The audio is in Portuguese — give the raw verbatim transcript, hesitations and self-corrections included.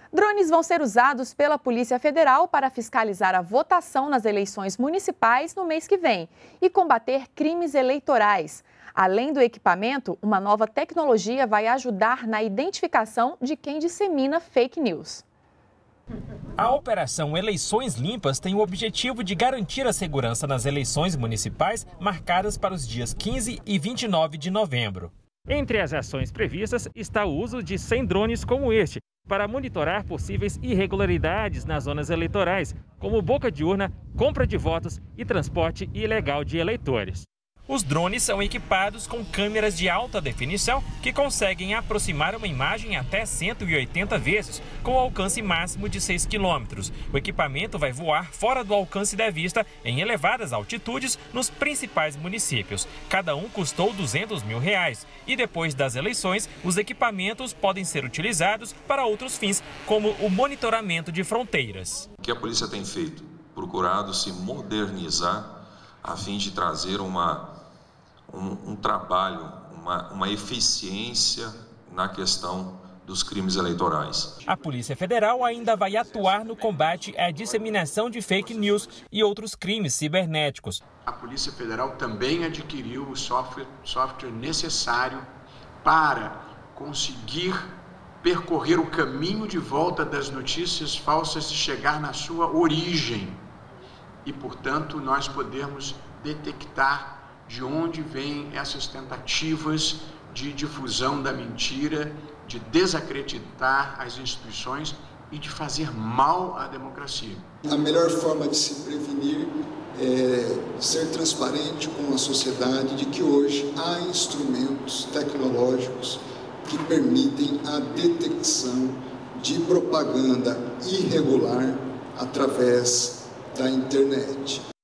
Drones vão ser usados pela Polícia Federal para fiscalizar a votação nas eleições municipais no mês que vem e combater crimes eleitorais. Além do equipamento, uma nova tecnologia vai ajudar na identificação de quem dissemina fake news. A Operação Eleições Limpas tem o objetivo de garantir a segurança nas eleições municipais marcadas para os dias quinze e vinte e nove de novembro. Entre as ações previstas está o uso de cem drones como este, para monitorar possíveis irregularidades nas zonas eleitorais, como boca de urna, compra de votos e transporte ilegal de eleitores. Os drones são equipados com câmeras de alta definição que conseguem aproximar uma imagem até cento e oitenta vezes, com alcance máximo de seis quilômetros. O equipamento vai voar fora do alcance da vista em elevadas altitudes nos principais municípios. Cada um custou duzentos mil reais. E depois das eleições, os equipamentos podem ser utilizados para outros fins, como o monitoramento de fronteiras. O que a polícia tem feito? Procurado se modernizar a fim de trazer uma Um, um trabalho, uma, uma eficiência na questão dos crimes eleitorais. A Polícia Federal ainda vai atuar no combate à disseminação de fake news e outros crimes cibernéticos. A Polícia Federal também adquiriu o software, software necessário para conseguir percorrer o caminho de volta das notícias falsas e chegar na sua origem. E, portanto, nós podemos detectar de onde vêm essas tentativas de difusão da mentira, de desacreditar as instituições e de fazer mal à democracia. A melhor forma de se prevenir é ser transparente com a sociedade de que hoje há instrumentos tecnológicos que permitem a detecção de propaganda irregular através da internet.